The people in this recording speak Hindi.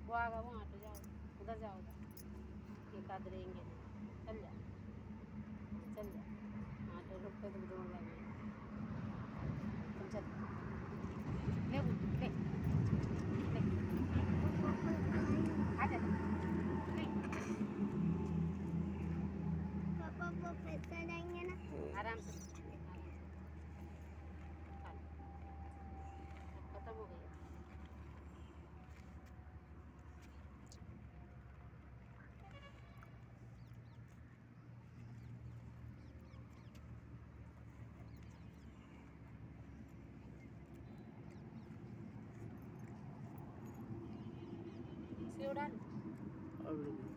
वो आगा वहाँ तो जाओ, उधर जाओ, उधर एक आध रहेंगे, चल जा, चल जा। हाँ तो रुक पे तुम दौड़ लगे, तुम चल ले ले ले आ जा पापा वो पैसा जाएंगे ना आराम से खत्म हो गया। सेव डाल।